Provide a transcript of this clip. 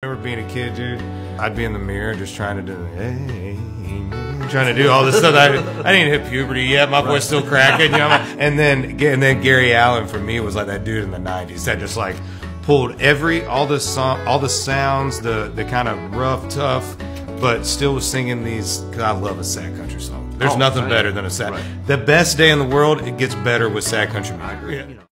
remember being a kid, dude. I'd be in the mirror just trying to do, trying to do all this stuff. I didn't hit puberty yet. My voice still cracking, you know. And then Gary Allen for me was like that dude in the '90s that just like pulled all the sounds, the kind of rough, tough, but still was singing these. Cause I love a sad country song. There's nothing better than a sad. Right. The best day in the world. It gets better with sad country music.